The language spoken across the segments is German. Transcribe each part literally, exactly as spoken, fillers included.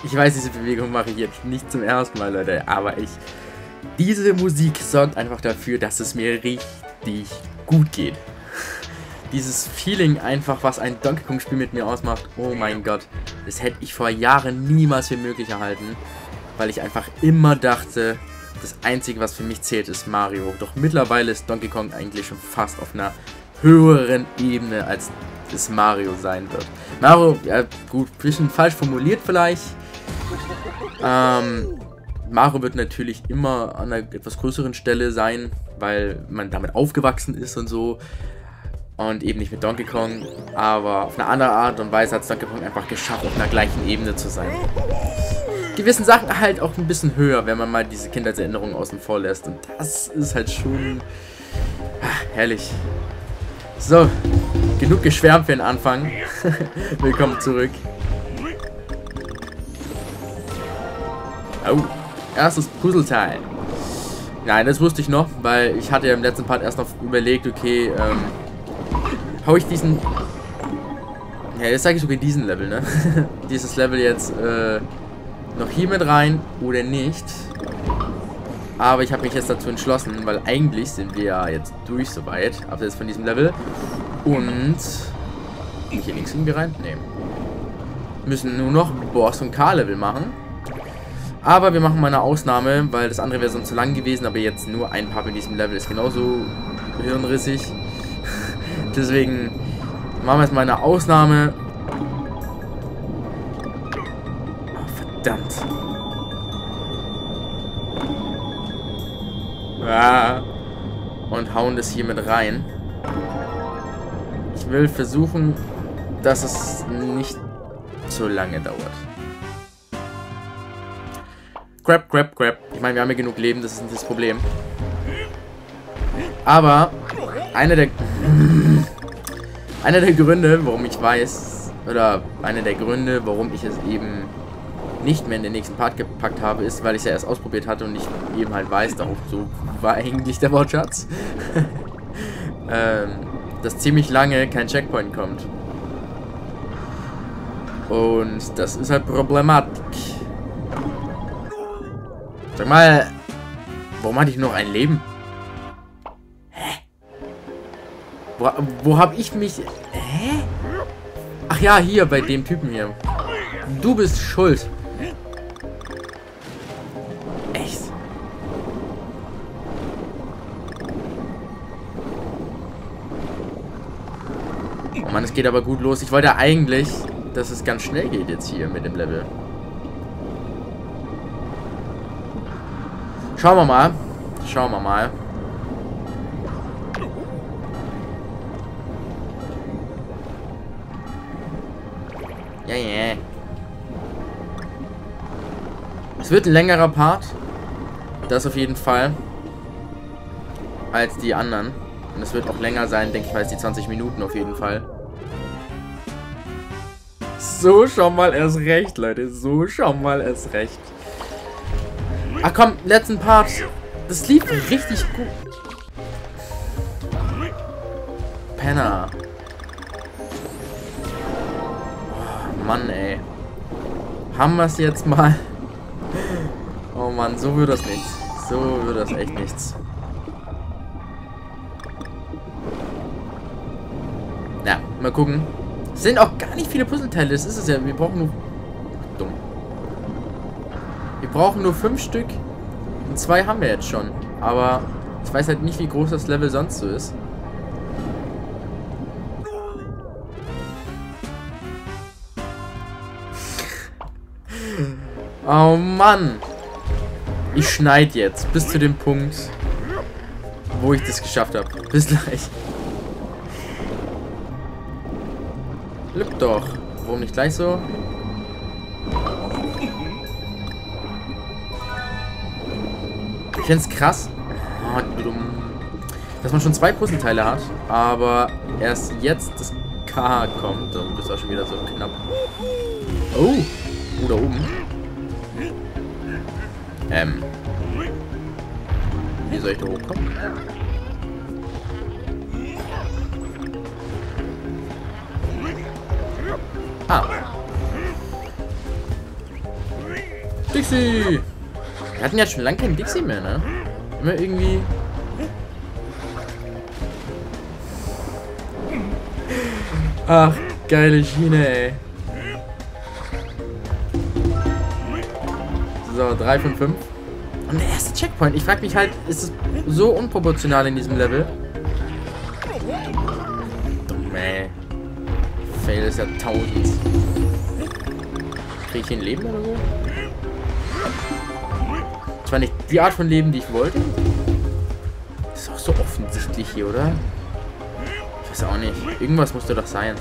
Ich weiß, diese Bewegung mache ich jetzt nicht zum ersten Mal, Leute, aber ich... Diese Musik sorgt einfach dafür, dass es mir richtig gut geht. Dieses Feeling einfach, was ein Donkey Kong Spiel mit mir ausmacht, oh mein Gott, das hätte ich vor Jahren niemals für möglich erhalten, weil ich einfach immer dachte, das Einzige, was für mich zählt, ist Mario. Doch mittlerweile ist Donkey Kong eigentlich schon fast auf einer höheren Ebene, als es Mario sein wird. Mario, ja gut, ein bisschen falsch formuliert vielleicht. Ähm, Mario wird natürlich immer an einer etwas größeren Stelle sein, weil man damit aufgewachsen ist und so. Und eben nicht mit Donkey Kong, aber auf eine andere Art und Weise hat es Donkey Kong einfach geschafft, auf einer gleichen Ebene zu sein. Gewissen Sachen halt auch ein bisschen höher, wenn man mal diese Kindheitserinnerungen außen vor lässt. Und das ist halt schon ach, herrlich. So, genug geschwärmt für den Anfang. Willkommen zurück. Oh, erstes Puzzleteil. Nein, das wusste ich noch, weil ich hatte ja im letzten Part erst noch überlegt, okay, ähm, hau ich diesen... Ja, jetzt sage ich sogar diesen Level, ne? Dieses Level jetzt, äh, noch hier mit rein oder nicht. Aber ich habe mich jetzt dazu entschlossen, weil eigentlich sind wir ja jetzt durch soweit, abseits von diesem Level. Und... Bin ich hier links irgendwie rein? Nee. Müssen nur noch Boss und K-Level machen. Aber wir machen mal eine Ausnahme, weil das andere wäre sonst zu lang gewesen, aber jetzt nur ein Part in diesem Level ist genauso hirnrissig. Deswegen machen wir jetzt mal eine Ausnahme. Oh, verdammt. Ah. Und hauen das hier mit rein. Ich will versuchen, dass es nicht so lange dauert. Grab, grab, grab. Ich meine, wir haben ja genug Leben, das ist nicht das Problem. Aber einer der einer der Gründe, warum ich weiß, oder einer der Gründe, warum ich es eben nicht mehr in den nächsten Part gepackt habe, ist, weil ich es ja erst ausprobiert hatte und ich eben halt weiß, darauf so war eigentlich der Wortschatz, ähm, dass ziemlich lange kein Checkpoint kommt. Und das ist halt Problematik. Sag mal, warum hatte ich noch ein Leben? Hä? Wo, wo hab ich mich... Hä? Ach ja, hier, bei dem Typen hier. Du bist schuld. Echt? Oh Mann, es geht aber gut los. Ich wollte eigentlich, dass es ganz schnell geht jetzt hier mit dem Level. Schauen wir mal. Schauen wir mal. Ja, ja. Es wird ein längerer Part. Das auf jeden Fall. Als die anderen. Und es wird auch länger sein, denke ich mal, als die zwanzig Minuten auf jeden Fall. So schon mal erst recht, Leute. So schon mal erst recht. Ach komm, letzten Part. Das lief richtig gut. Penner. Oh, Mann, ey. Haben wir es jetzt mal? Oh Mann, so wird das nichts. So wird das echt nichts. Ja, mal gucken. Es sind auch gar nicht viele Puzzleteile. Das ist es ja. Wir brauchen nur... Dumm. Wir brauchen nur fünf Stück. Und zwei haben wir jetzt schon. Aber ich weiß halt nicht, wie groß das Level sonst so ist. Oh Mann. Ich schneide jetzt bis zu dem Punkt, wo ich das geschafft habe. Bis gleich. Glück doch. Warum nicht gleich so? Ich finde es krass, dass man schon zwei Puzzleteile hat, aber erst jetzt das K kommt und das war schon wieder so knapp. Oh, oh, da oben. Ähm. Wie soll ich da hochkommen? Ah. Dixie! Wir hatten ja schon lange keinen Dixie mehr, ne? Immer irgendwie... Ach, geile Schiene, ey. So, drei von fünf. Und der erste Checkpoint. Ich frage mich halt, ist es so unproportional in diesem Level? Dumm, ey. Fail ist ja tausend. Kriege ich ein Leben oder so? Das war nicht die Art von Leben, die ich wollte. Das ist auch so offensichtlich hier, oder? Ich weiß auch nicht. Irgendwas musste doch sein.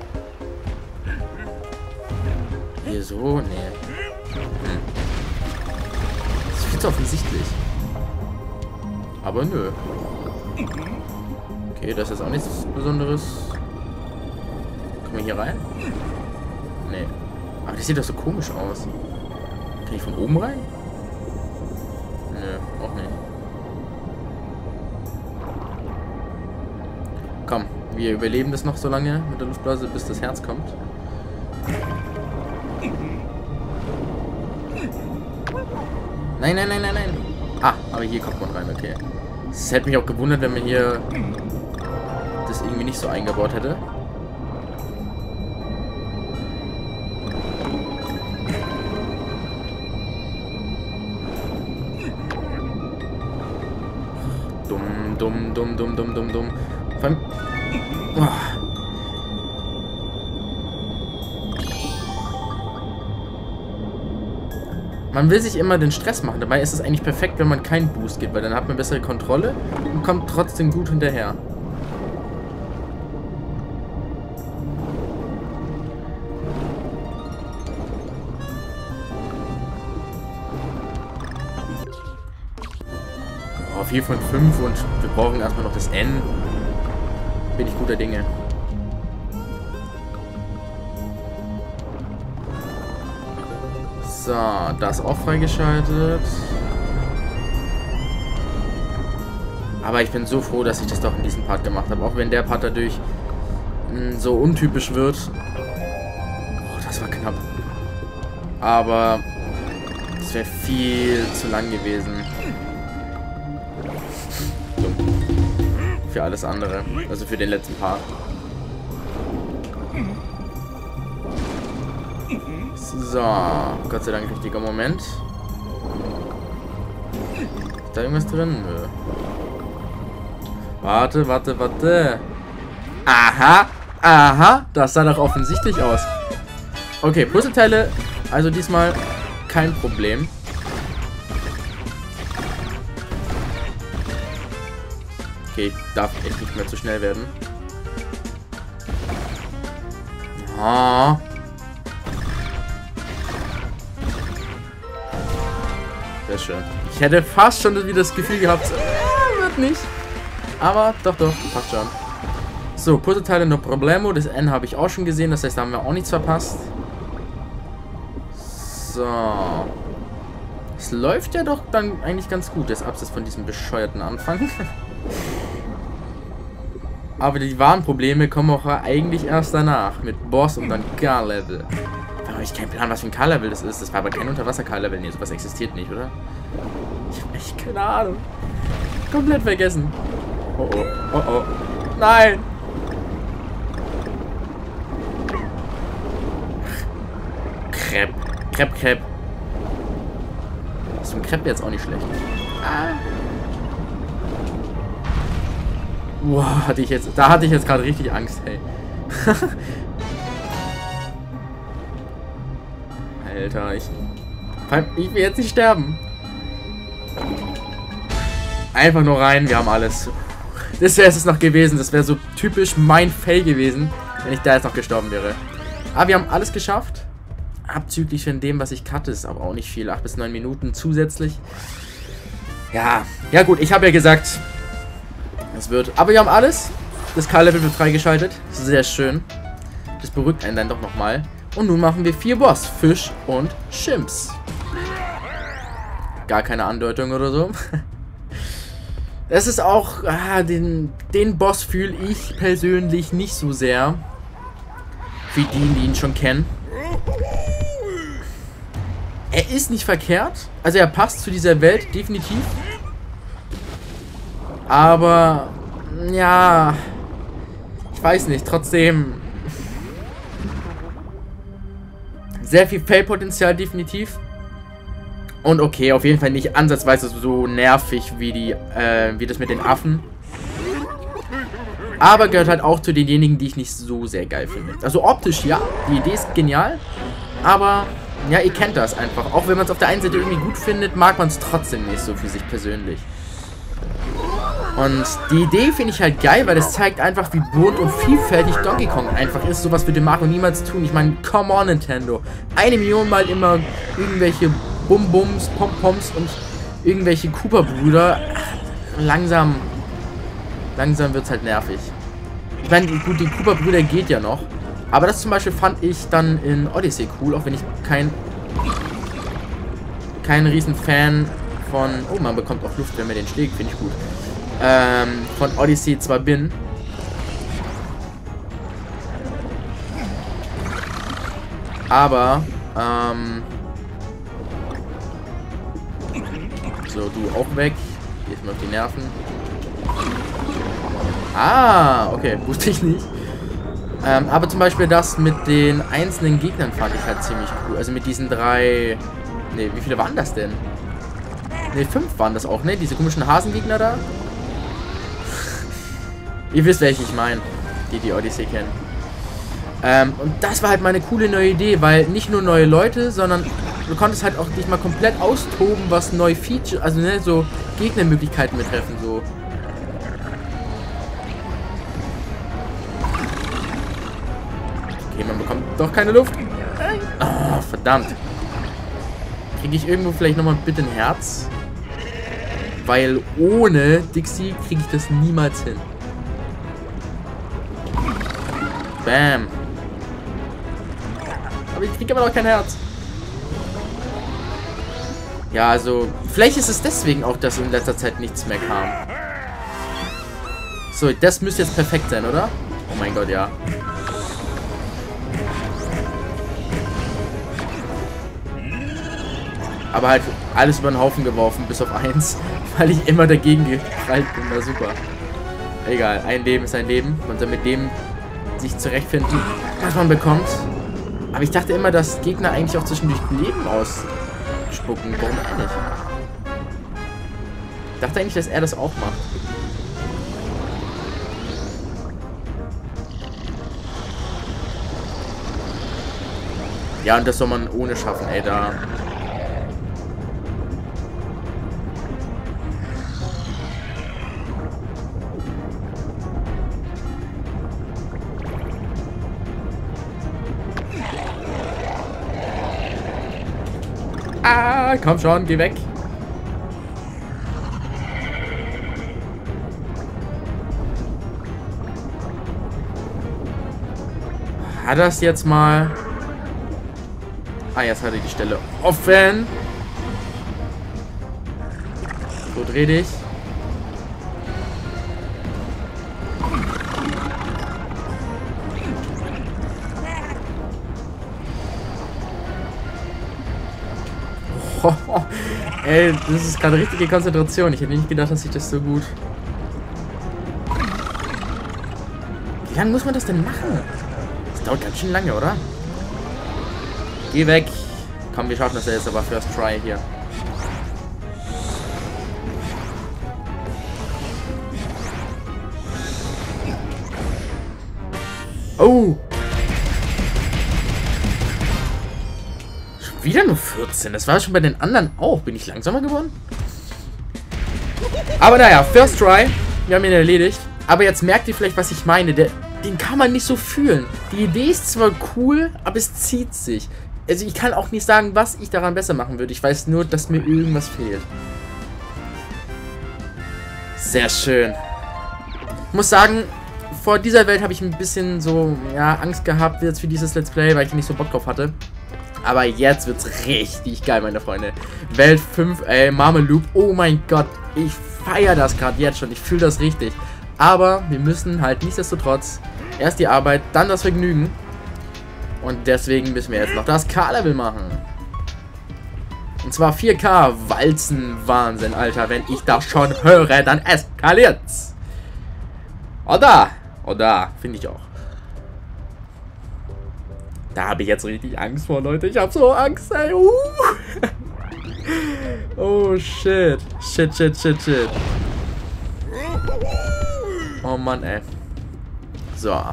Hier so? Nee. Hm. Das ist viel zu offensichtlich. Aber nö. Okay, das ist auch nichts Besonderes. Kommen wir hier rein? Nee. Aber das sieht doch so komisch aus. Kann ich von oben rein? Nö, auch nicht. Komm, wir überleben das noch so lange mit der Luftblase, bis das Herz kommt. Nein, nein, nein, nein, nein. Ah, aber hier kommt man rein, okay. Es hätte mich auch gewundert, wenn man hier das irgendwie nicht so eingebaut hätte. Dumm, dumm, dumm, dumm, dumm, dumm, dumm. Vor allem... Oh. Man will sich immer den Stress machen. Dabei ist es eigentlich perfekt, wenn man keinen Boost gibt, weil dann hat man bessere Kontrolle und kommt trotzdem gut hinterher. Oh, vier von fünf und wir brauchen erstmal noch das N. Bin ich guter Dinge. So, das auch freigeschaltet. Aber ich bin so froh, dass ich das doch in diesem Part gemacht habe. Auch wenn der Part dadurch mh, so untypisch wird. Oh, das war knapp. Aber es wäre viel zu lang gewesen. Dumm. Für alles andere. Also für den letzten Part. So, Gott sei Dank richtiger Moment. Ist da irgendwas drin? Nö. Warte, warte, warte. Aha, aha, das sah doch offensichtlich aus. Okay, Puzzleteile, also diesmal kein Problem. Okay, ich darf echt nicht mehr zu schnell werden. Ah. Sehr schön. Ich hätte fast schon wieder das Gefühl gehabt, äh, wird nicht. Aber doch, doch, passt schon. So, Puzzleteile no problemo. Das N habe ich auch schon gesehen, das heißt, da haben wir auch nichts verpasst. So. Es läuft ja doch dann eigentlich ganz gut, das Absatz von diesem bescheuerten Anfang. Aber die wahren Probleme kommen auch eigentlich erst danach. Mit Boss und dann K-Level. Da habe ich keinen Plan, was für ein K-Level das ist. Das war aber kein Unterwasser-K-Level. Nee, sowas existiert nicht, oder? Ich habe echt keine Ahnung. Komplett vergessen. Oh oh. Oh oh. Nein! Crepe. Crepe, Crepe. So ein Crepe jetzt auch nicht schlecht. Ah. Wow, hatte ich jetzt. Da hatte ich jetzt gerade richtig Angst, ey. Alter, ich. Ich will jetzt nicht sterben. Einfach nur rein, wir haben alles. Das wäre es noch gewesen. Das wäre so typisch mein Fail gewesen, wenn ich da jetzt noch gestorben wäre. Aber wir haben alles geschafft. Abzüglich von dem, was ich cutte, ist aber auch nicht viel. acht bis neun Minuten zusätzlich. Ja, ja gut, ich habe ja gesagt, es wird. Aber wir haben alles. Das K-Level wird freigeschaltet. Sehr schön. Das beruhigt einen dann doch nochmal. Und nun machen wir vier Boss. Fisch und Chimps. Gar keine Andeutung oder so. Das ist auch, ah, den, den Boss fühle ich persönlich nicht so sehr. Für die, die ihn schon kennen. er ist nicht verkehrt. Also er passt zu dieser Welt, definitiv. Aber, ja, ich weiß nicht, trotzdem sehr viel Fail-Potenzial, definitiv. Und okay, auf jeden Fall nicht ansatzweise so nervig wie die, äh, wie das mit den Affen. Aber gehört halt auch zu denjenigen, die ich nicht so sehr geil finde. Also optisch, ja, die Idee ist genial. Aber, ja, ihr kennt das einfach. Auch wenn man es auf der einen Seite irgendwie gut findet, mag man es trotzdem nicht so für sich persönlich. Und die Idee finde ich halt geil, weil das zeigt einfach, wie bunt und vielfältig Donkey Kong einfach ist. Sowas würde Mario niemals tun. Ich meine, come on, Nintendo. Eine Million Mal immer irgendwelche Bum-Bums, Pom-Poms und irgendwelche Koopa-Brüder. Langsam, langsam wird es halt nervig. Ich meine, gut, die Koopa-Brüder geht ja noch. Aber das zum Beispiel fand ich dann in Odyssey cool, auch wenn ich kein, kein riesen Fan von... Oh, man bekommt auch Luft, wenn man den schlägt, finde ich gut. Ähm, von Odyssey zwar bin. Aber, ähm... so, du auch weg. Gehst mir auf die Nerven. Ah, okay, wusste ich nicht. Ähm, aber zum Beispiel das mit den einzelnen Gegnern fand ich halt ziemlich cool. Also mit diesen drei... Ne, wie viele waren das denn? Ne, fünf waren das auch, ne? Diese komischen Hasengegner da. Ihr wisst, welche ich meine, die die Odyssey kennen. Ähm, und das war halt meine coole neue Idee, weil nicht nur neue Leute, sondern du konntest halt auch dich mal komplett austoben, was neue Feature, also ne, so Gegnermöglichkeiten betreffen, so. Okay, man bekommt doch keine Luft. Oh, verdammt. Kriege ich irgendwo vielleicht nochmal bitte ein Herz? Weil ohne Dixie kriege ich das niemals hin. Bam. Aber ich kriege aber noch kein Herz. Ja, also, vielleicht ist es deswegen auch, dass in letzter Zeit nichts mehr kam. So, das müsste jetzt perfekt sein, oder? Oh mein Gott, ja. Aber halt alles über den Haufen geworfen, bis auf eins, weil ich immer dagegen gekrallt bin. Na super. Egal, ein Leben ist ein Leben. Man soll mit dem sich zurechtfinden, was man bekommt. Aber ich dachte immer, dass Gegner eigentlich auch zwischendurch Leben ausspucken. Warum er nicht? Ich dachte eigentlich, dass er das auch macht. Ja, und das soll man ohne schaffen, ey, da. Ah, komm schon, geh weg. Hat das jetzt mal... Ah, jetzt hat er die Stelle offen. So, dreh dich. Oh, ey, das ist gerade richtige Konzentration. Ich hätte nicht gedacht, dass ich das so gut... Wie lange muss man das denn machen? Das dauert ganz schön lange, oder? Geh weg. Komm, wir schaffen das ja jetzt aber first try hier. Oh! Schon wieder nur vierzehn. Das war schon bei den anderen auch. Bin ich langsamer geworden? Aber naja, first try. Wir haben ihn erledigt. Aber jetzt merkt ihr vielleicht, was ich meine. Der, den kann man nicht so fühlen. Die Idee ist zwar cool, aber es zieht sich. Also ich kann auch nicht sagen, was ich daran besser machen würde. Ich weiß nur, dass mir irgendwas fehlt. Sehr schön. Ich muss sagen, vor dieser Welt habe ich ein bisschen so, ja, Angst gehabt jetzt für dieses Let's Play, weil ich nicht so Bock drauf hatte. Aber jetzt wird's richtig geil, meine Freunde. Welt fünf, ey, Marmeloop. Oh mein Gott, ich feiere das gerade jetzt schon. Ich fühle das richtig. Aber wir müssen halt nichtsdestotrotz erst die Arbeit, dann das Vergnügen. Und deswegen müssen wir jetzt noch das K-Level machen. Und zwar vier K Walzen-Wahnsinn, Alter. Wenn ich das schon höre, dann eskaliert's. Oder? Oder? Finde ich auch. Da habe ich jetzt richtig Angst vor, Leute. Ich habe so Angst, ey. Uh. Oh, shit. Shit, shit, shit, shit. Oh, Mann, ey. So. Ah,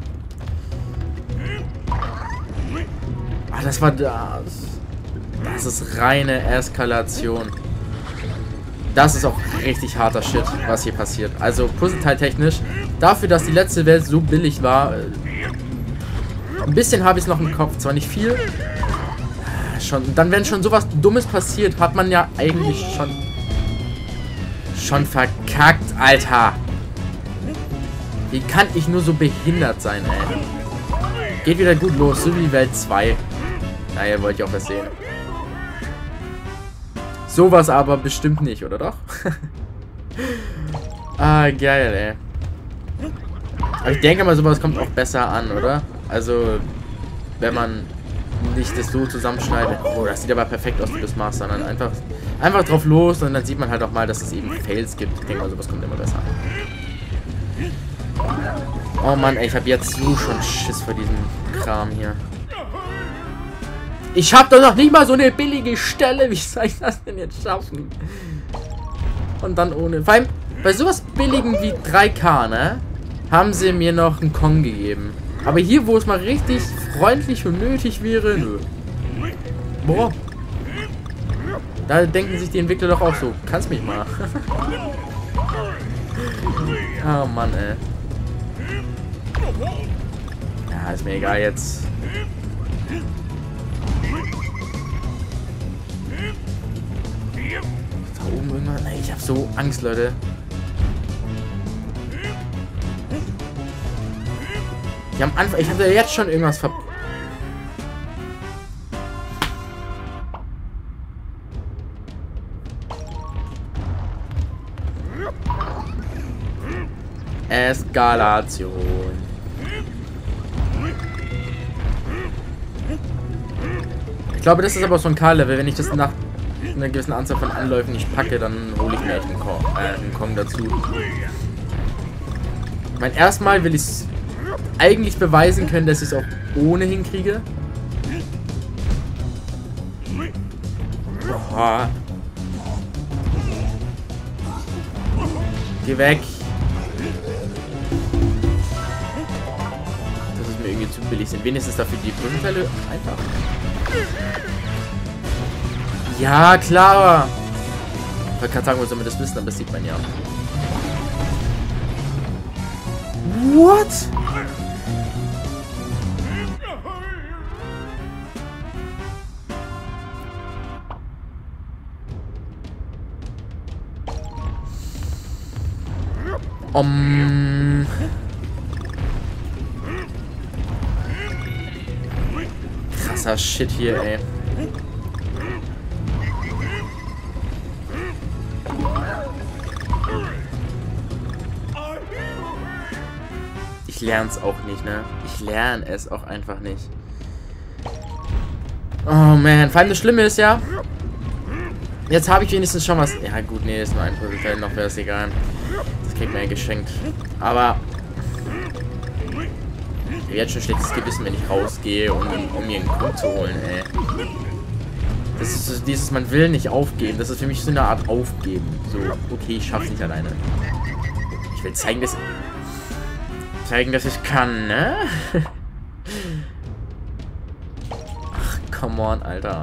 das war das. Das ist reine Eskalation. Das ist auch richtig harter Shit, was hier passiert. Also, puzzleteiltechnisch, dafür, dass die letzte Welt so billig war, ein bisschen habe ich es noch im Kopf. Zwar nicht viel. Schon, dann, wenn schon sowas Dummes passiert, hat man ja eigentlich schon schon verkackt, Alter. Wie kann ich nur so behindert sein, ey? Geht wieder gut los, so wie Welt zwei. Naja, wollte ich auch was sehen. Sowas aber bestimmt nicht, oder doch? Ah, geil, ey. Aber ich denke mal, sowas kommt auch besser an, oder? Also, wenn man nicht das so zusammenschneidet. Oh, das sieht aber perfekt aus, wie du das machst, sondern einfach, einfach drauf los und dann sieht man halt auch mal, dass es eben Fails gibt. Ich denke mal, sowas kommt immer besser an. Oh Mann, ey, ich habe jetzt so schon Schiss vor diesem Kram hier. Ich hab doch noch nicht mal so eine billige Stelle. Wie soll ich das denn jetzt schaffen? Und dann ohne. Vor allem, bei sowas billigen wie drei K, ne? Haben sie mir noch einen Kong gegeben. Aber hier, wo es mal richtig freundlich und nötig wäre, nö. Boah. Da denken sich die Entwickler doch auch so. Kannst mich mal. Oh Mann, ey. Ja, ist mir egal jetzt. Da oben irgendwann. Ey, ich hab so Angst, Leute. Ich hab, Anfang, ich hab ja jetzt schon irgendwas ver... Eskalation. Ich glaube, das ist aber so ein K-Level. Wenn ich das nach einer gewissen Anzahl von Anläufen nicht packe, dann hole ich mir echt einen Kong, äh, einen Kong dazu. Ich meine, erstmal will ich es eigentlich beweisen können, dass ich es auch ohne hinkriege. Oha. Geh weg. Das ist mir irgendwie zu billig. Sind wenigstens dafür die Puzzleteile einfach. Ja, klar. Ich wollte gerade sagen, wo soll man das wissen, aber das sieht man ja. What? Um. Krasser Shit hier, ey. Ich lerne es auch nicht, ne? Ich lerne es auch einfach nicht. Oh man, vor allem das Schlimme ist ja, jetzt habe ich wenigstens schon was. Ja gut, nee, ist nur ein Puzzleteil, noch wäre es egal. Das kriegt man ja geschenkt. Aber ich habe jetzt schon schlechtes Gewissen, wenn ich rausgehe, um, um mir einen Kong zu holen, ey. Das ist so dieses, man will nicht aufgeben. Das ist für mich so eine Art Aufgeben. So, okay, ich schaff's nicht alleine. Ich will zeigen, dass zeigen, dass ich kann, ne? Ach, come on, Alter.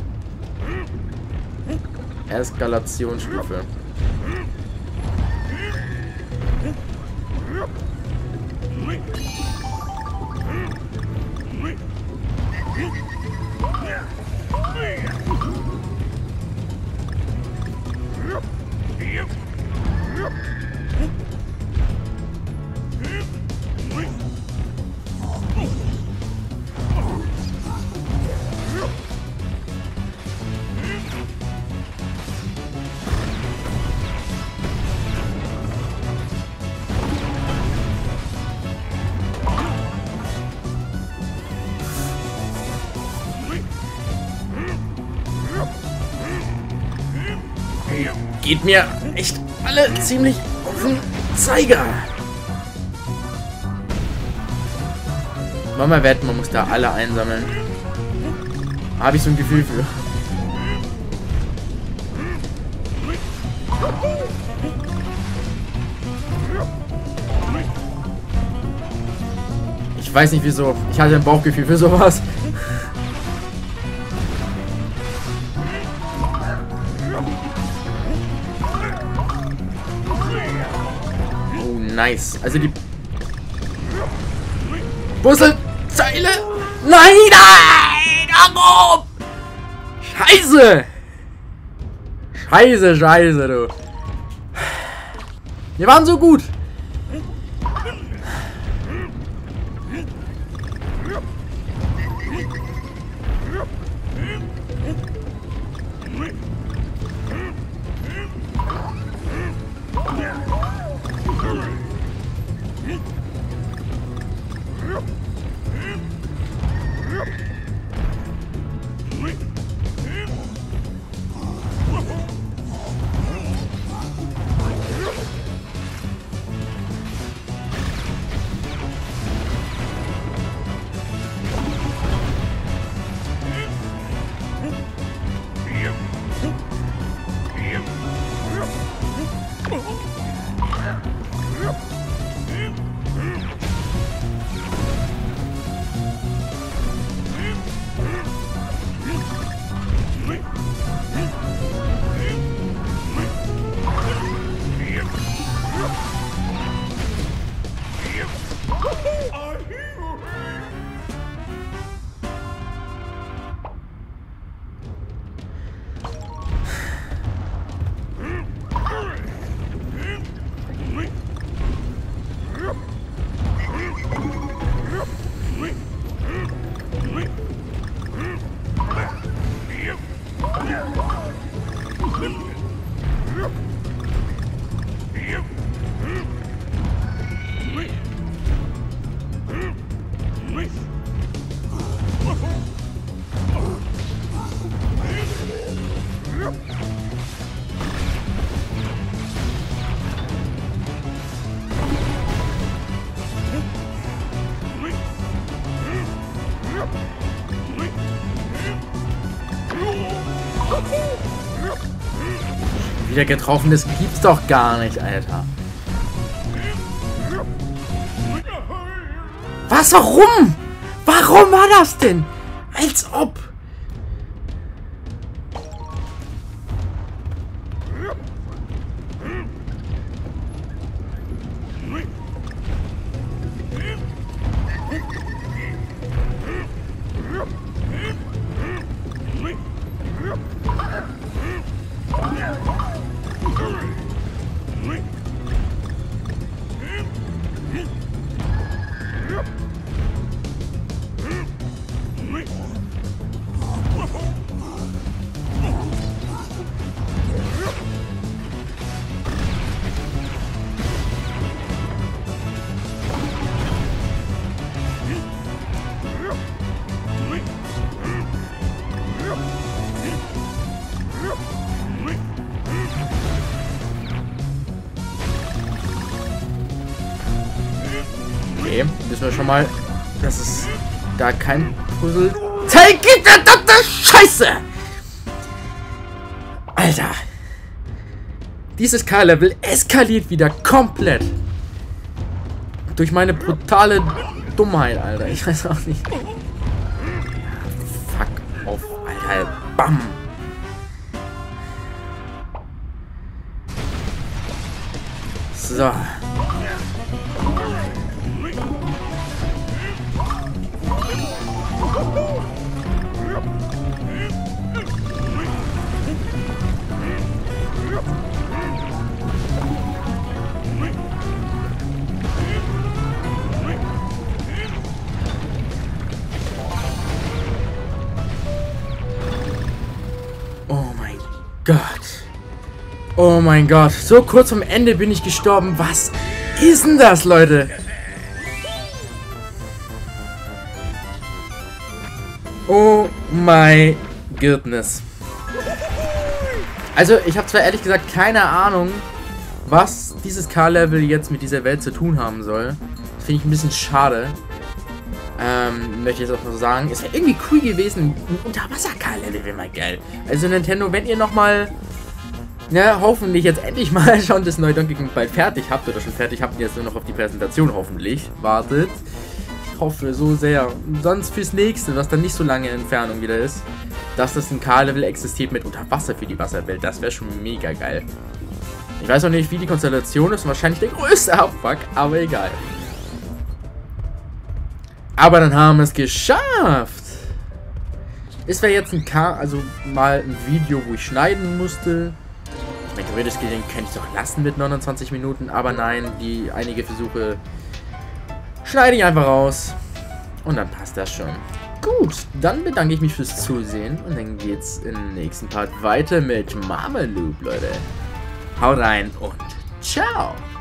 Eskalationsstufe. geht mir echt alle ziemlich auf den Zeiger. Mal wetten, man muss da alle einsammeln. Habe ich so ein Gefühl für. Ich weiß nicht wieso. Ich hatte ein Bauchgefühl für sowas. Oh, nice. Also die Puzzleteile. Nein, nein! Warum? Scheiße! Scheiße, scheiße, du. Wir waren so gut. Wieder getroffen, das gibt's doch gar nicht, Alter. Was? Warum? Warum war das denn? Als ob. Okay, wissen wir schon mal, dass es da kein Puzzle gibt. Scheiße! Alter! Dieses K-Level eskaliert wieder komplett. Durch meine brutale Dummheit, Alter. Ich weiß auch nicht. Fuck auf, Alter. Bam! So. Gott. Oh mein Gott. So kurz vom Ende bin ich gestorben. Was ist denn das, Leute? Oh my goodness. Also, ich habe zwar ehrlich gesagt keine Ahnung, was dieses K-Level jetzt mit dieser Welt zu tun haben soll. Das finde ich ein bisschen schade. Ähm, möchte ich jetzt auch mal so sagen. Es wäre irgendwie cool gewesen. Ein Unterwasser-K-Level wäre mal geil. Also, Nintendo, wenn ihr nochmal, ja, hoffentlich jetzt endlich mal schon das neue Donkey Kong bald fertig habt, oder schon fertig habt, ihr jetzt nur noch auf die Präsentation hoffentlich wartet. Ich hoffe so sehr. Und sonst fürs nächste, was dann nicht so lange Entfernung wieder ist, dass das ein K-Level existiert mit Unterwasser für die Wasserwelt. Das wäre schon mega geil. Ich weiß noch nicht, wie die Konstellation ist. Wahrscheinlich der größte Abfuck, aber egal. Aber dann haben wir es geschafft. Es wäre jetzt ein K, also mal ein Video, wo ich schneiden musste. Ich meine, theoretisch gesehen könnte ich doch lassen mit neunundzwanzig Minuten, aber nein, die einige Versuche schneide ich einfach raus. Und dann passt das schon. Gut, dann bedanke ich mich fürs Zusehen und dann geht's im nächsten Part weiter mit Mama Loop, Leute. Haut rein und ciao!